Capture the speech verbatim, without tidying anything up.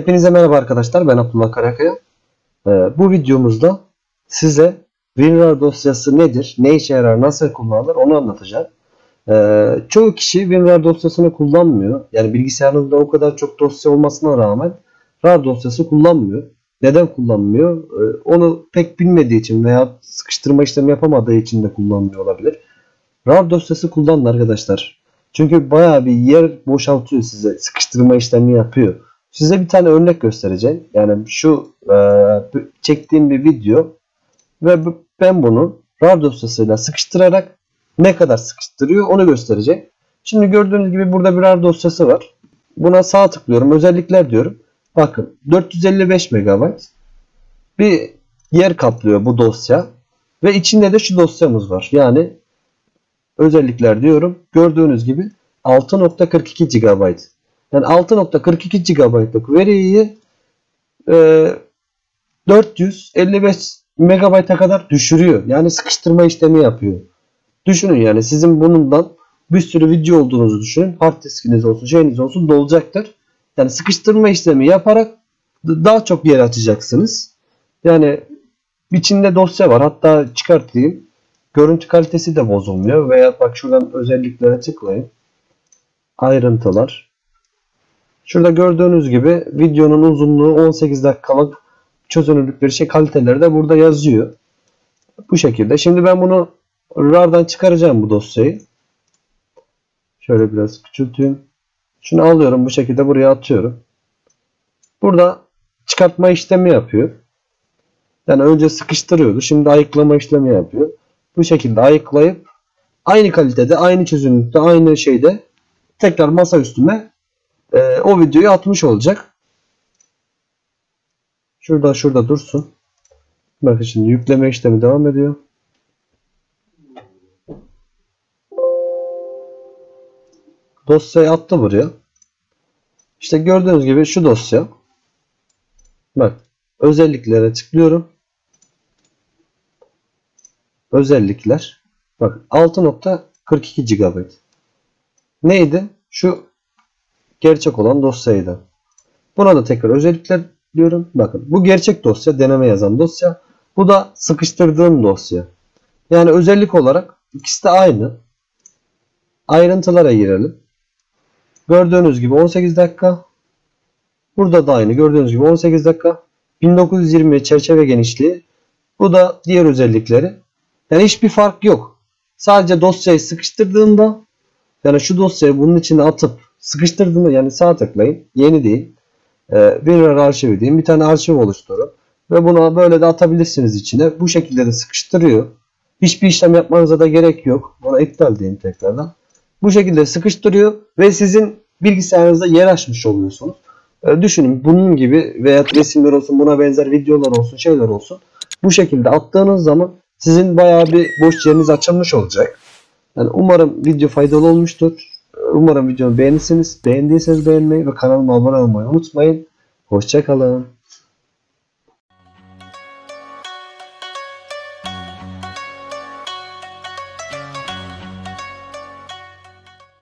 Hepinize merhaba arkadaşlar, ben Abdullah Karakaya. Ee, bu videomuzda size WinRAR dosyası nedir, ne işe yarar, nasıl kullanılır onu anlatacağım. Ee, çoğu kişi WinRAR dosyasını kullanmıyor. Yani bilgisayarınızda o kadar çok dosya olmasına rağmen RAR dosyası kullanmıyor. Neden kullanmıyor? Ee, onu pek bilmediği için veya sıkıştırma işlemi yapamadığı için de kullanmıyor olabilir. RAR dosyası kullanın arkadaşlar. Çünkü bayağı bir yer boşaltıyor size. Sıkıştırma işlemi yapıyor. Size bir tane örnek göstereceğim. Yani şu e, çektiğim bir video ve ben bunu RAR dosyasıyla sıkıştırarak ne kadar sıkıştırıyor onu göstereceğim. Şimdi gördüğünüz gibi burada bir RAR dosyası var. Buna sağ tıklıyorum. Özellikler diyorum. Bakın dört yüz elli beş megabayt bir yer kaplıyor bu dosya. Ve içinde de şu dosyamız var. Yani özellikler diyorum. Gördüğünüz gibi altı nokta kırk iki gigabayt. Yani altı nokta kırk iki gigabaytlık veriyi e, dört yüz elli beş megabayta kadar düşürüyor. Yani sıkıştırma işlemi yapıyor. Düşünün yani sizin bundan bir sürü video olduğunuzu düşünün. Hard diskiniz olsun, şeyiniz olsun dolacaktır. Yani sıkıştırma işlemi yaparak daha çok yer açacaksınız. Yani içinde dosya var. Hatta çıkartayım. Görüntü kalitesi de bozulmuyor. Veya bak şuradan özelliklere tıklayın. Ayrıntılar. Şurada gördüğünüz gibi videonun uzunluğu on sekiz dakikalık çözünürlükleri şey kaliteleri de burada yazıyor. Bu şekilde. Şimdi ben bunu RAR'dan çıkaracağım bu dosyayı. Şöyle biraz küçülteyim. Şunu alıyorum bu şekilde buraya atıyorum. Burada çıkartma işlemi yapıyor. Yani önce sıkıştırıyordu. Şimdi ayıklama işlemi yapıyor. Bu şekilde ayıklayıp aynı kalitede, aynı çözünürlükte, aynı şeyde tekrar masa üstüme e, o videoyu atmış olacak. Şurada şurada dursun. Bakın şimdi yükleme işlemi devam ediyor. Dosyayı attı buraya. İşte gördüğünüz gibi şu dosya. Bak özelliklere tıklıyorum. Özellikler. Bak altı nokta kırk iki gigabayt. Neydi? Şu gerçek olan dosyaydı. Buna da tekrar özellikler diyorum. Bakın bu gerçek dosya, deneme yazan dosya. Bu da sıkıştırdığım dosya. Yani özellik olarak ikisi de aynı. Ayrıntılara girelim. Gördüğünüz gibi on sekiz dakika. Burada da aynı. Gördüğünüz gibi on sekiz dakika. bin dokuz yüz yirmi çerçeve genişliği. Bu da diğer özellikleri. Yani hiçbir fark yok. Sadece dosyayı sıkıştırdığımda, yani şu dosyayı bunun içine atıp sıkıştırdığımda, yani sağ tıklayın. Yeni değil. Ee, WinRAR arşivi diyeyim. Bir tane arşiv oluşturun. Ve bunu böyle de atabilirsiniz içine. Bu şekilde de sıkıştırıyor. Hiçbir işlem yapmanıza da gerek yok. Buna iptal deyin tekrardan. Bu şekilde sıkıştırıyor. Ve sizin bilgisayarınızda yer açmış oluyorsunuz. Ee, düşünün bunun gibi veya resimler olsun, buna benzer videolar olsun, şeyler olsun. Bu şekilde attığınız zaman sizin bayağı bir boş yeriniz açılmış olacak. Yani umarım video faydalı olmuştur. Umarım videomu beğenirsiniz. Beğendiyseniz beğenmeyi ve kanalıma abone olmayı unutmayın. Hoşça kalın.